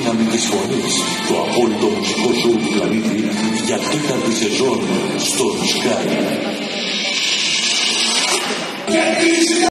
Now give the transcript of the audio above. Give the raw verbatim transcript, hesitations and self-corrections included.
δύναμη της φωνής, το απόλυτο μουσικό σοου του πλανήτη για τέταρτη σεζόν στο Sky.